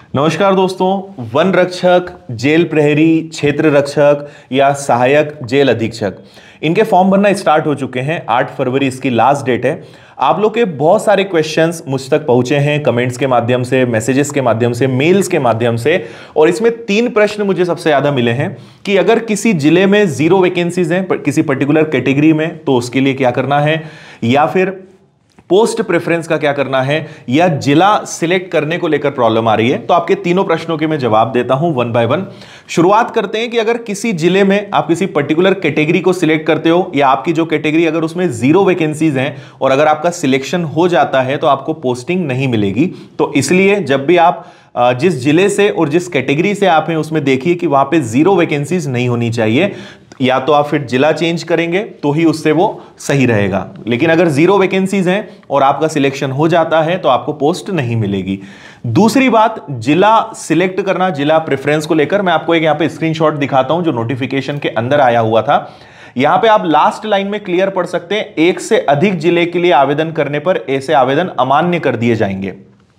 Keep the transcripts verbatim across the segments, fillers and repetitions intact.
नमस्कार दोस्तों, वन रक्षक, जेल प्रहरी, क्षेत्र रक्षक या सहायक जेल अधीक्षक, इनके फॉर्म भरना स्टार्ट हो चुके हैं। आठ फरवरी इसकी लास्ट डेट है। आप लोग के बहुत सारे क्वेश्चंस मुझ तक पहुंचे हैं कमेंट्स के माध्यम से, मैसेजेस के माध्यम से, मेल्स के माध्यम से, और इसमें तीन प्रश्न मुझे सबसे ज्यादा मिले हैं कि अगर किसी जिले में जीरो वैकेंसीज हैं किसी पर्टिकुलर कैटेगरी में तो उसके लिए क्या करना है, या फिर पोस्ट प्रेफरेंस का क्या करना है, या जिला सिलेक्ट करने को लेकर प्रॉब्लम आ रही है। तो आपके तीनों प्रश्नों के मैं जवाब देता हूं वन बाय वन। शुरुआत करते हैं कि अगर किसी जिले में आप किसी पर्टिकुलर कैटेगरी को सिलेक्ट करते हो, या आपकी जो कैटेगरी अगर उसमें जीरो वैकेंसीज हैं और अगर आपका सिलेक्शन हो जाता है तो आपको पोस्टिंग नहीं मिलेगी। तो इसलिए जब भी आप जिस जिले से और जिस कैटेगरी से आप हैं उसमें देखिए कि वहां पे जीरो वैकेंसीज नहीं होनी चाहिए, या तो आप फिर जिला चेंज करेंगे तो ही उससे वो सही रहेगा। लेकिन अगर जीरो वैकेंसीज हैं और आपका सिलेक्शन हो जाता है तो आपको पोस्ट नहीं मिलेगी। दूसरी बात, जिला सिलेक्ट करना, जिला प्रेफरेंस को लेकर मैं आपको एक यहां पे स्क्रीनशॉट दिखाता हूं जो नोटिफिकेशन के अंदर आया हुआ था। यहां पे आप लास्ट लाइन में क्लियर पढ़ सकते हैं, एक से अधिक जिले के लिए आवेदन करने पर ऐसे आवेदन अमान्य कर दिए जाएंगे।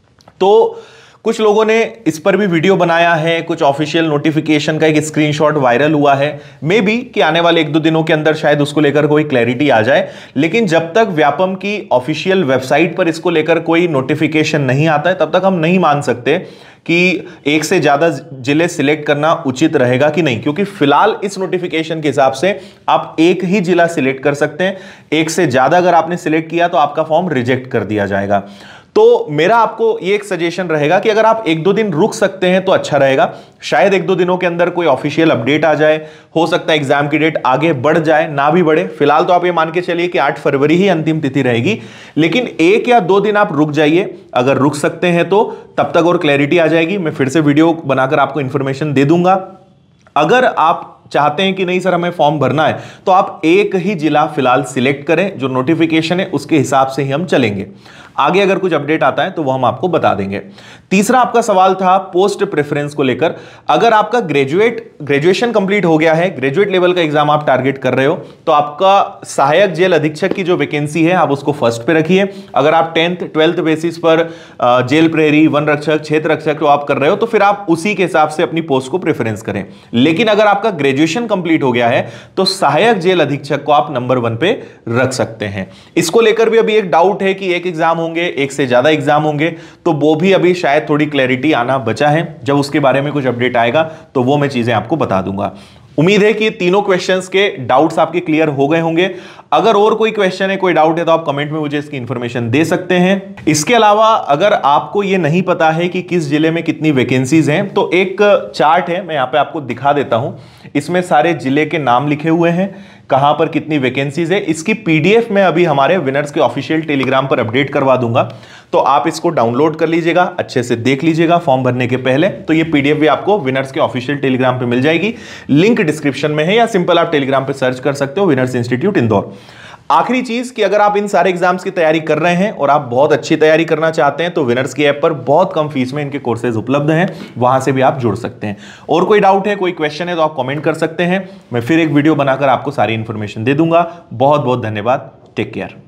तो कुछ लोगों ने इस पर भी वीडियो बनाया है, कुछ ऑफिशियल नोटिफिकेशन का एक स्क्रीनशॉट वायरल हुआ है। मे बी कि आने वाले एक दो दिनों के अंदर शायद उसको लेकर कोई क्लैरिटी आ जाए, लेकिन जब तक व्यापम की ऑफिशियल वेबसाइट पर इसको लेकर कोई नोटिफिकेशन नहीं आता है तब तक हम नहीं मान सकते कि एक से ज्यादा जिले सिलेक्ट करना उचित रहेगा कि नहीं, क्योंकि फिलहाल इस नोटिफिकेशन के हिसाब से आप एक ही जिला सिलेक्ट कर सकते हैं। एक से ज्यादा अगर आपने सिलेक्ट किया तो आपका फॉर्म रिजेक्ट कर दिया जाएगा। तो मेरा आपको ये एक सजेशन रहेगा कि अगर आप एक दो दिन रुक सकते हैं तो अच्छा रहेगा। शायद एक दो दिनों के अंदर कोई ऑफिशियल अपडेट आ जाए, हो सकता है एग्जाम की डेट आगे बढ़ जाए, ना भी बढ़े। फिलहाल तो आप ये मान के चलिए कि आठ फरवरी ही अंतिम तिथि रहेगी, लेकिन एक या दो दिन आप रुक जाइए। अगर रुक सकते हैं तो तब तक और क्लैरिटी आ जाएगी। मैं फिर से वीडियो बनाकर आपको इंफॉर्मेशन दे दूंगा। अगर आप चाहते हैं कि नहीं सर हमें फॉर्म भरना है, तो आप एक ही जिला फिलहाल सिलेक्ट करें, जो नोटिफिकेशन है उसके हिसाब से ही हम चलेंगे। आगे अगर कुछ अपडेट आता है तो वो हम आपको बता देंगे। तीसरा आपका सवाल था पोस्ट प्रेफरेंस को लेकर। अगर आपका ग्रेजुएट ग्रेजुएशन कंप्लीट हो गया है, ग्रेजुएट लेवल का एग्जाम आप टारगेट कर रहे हो, तो आपका सहायक जेल अधीक्षक की जो वैकेंसी है आप उसको फर्स्ट पे रखिए। अगर आप टेंथ ट्वेल्थ बेसिस पर जेल प्रहरी, वन रक्षक, क्षेत्र रक्षक जो आप कर रहे हो तो फिर आप उसी के हिसाब से अपनी पोस्ट को प्रेफरेंस करें। लेकिन अगर आपका ग्रेजुएशन कंप्लीट हो गया है तो सहायक जेल अधीक्षक को आप नंबर वन पे रख सकते हैं। इसको लेकर भी अभी एक डाउट है कि एक एग्जाम होंगे, एक से ज्यादा एग्जाम होंगे, तो वो भी अभी शायद थोड़ी क्लैरिटी आना बचा है। जब उसके बारे में कुछ अपडेट आएगा तो वो मैं चीजें आपको बता दूंगा। उम्मीद है कि तीनों क्वेश्चंस के डाउट्स आपके क्लियर हो गए होंगे। अगर और कोई क्वेश्चन है, कोई डाउट है तो आप कमेंट में मुझे इसकी इंफॉर्मेशन दे सकते हैं। इसके अलावा अगर आपको यह नहीं पता है कि किस जिले में कितनी वैकेंसीज हैं, तो एक चार्ट है, मैं यहां पे आपको दिखा देता हूं। इसमें सारे जिले के नाम लिखे हुए हैं, कहां पर कितनी वैकेंसीज है। इसकी पीडीएफ में अभी हमारे विनर्स के ऑफिशियल टेलीग्राम पर अपडेट करवा दूंगा, तो आप इसको डाउनलोड कर लीजिएगा, अच्छे से देख लीजिएगा फॉर्म भरने के पहले। तो ये पीडीएफ भी आपको विनर्स के ऑफिशियल टेलीग्राम पे मिल जाएगी, लिंक डिस्क्रिप्शन में है, या सिंपल आप टेलीग्राम पे सर्च कर सकते हो विनर्स इंस्टीट्यूट इंदौर। आखिरी चीज कि अगर आप इन सारे एग्जाम्स की तैयारी कर रहे हैं और आप बहुत अच्छी तैयारी करना चाहते हैं तो विनर्स की ऐप पर बहुत कम फीस में इनके कोर्सेज उपलब्ध हैं, वहां से भी आप जुड़ सकते हैं। और कोई डाउट है, कोई क्वेश्चन है तो आप कमेंट कर सकते हैं। मैं फिर एक वीडियो बनाकर आपको सारी इंफॉर्मेशन दे दूंगा। बहुत बहुत धन्यवाद। Take care.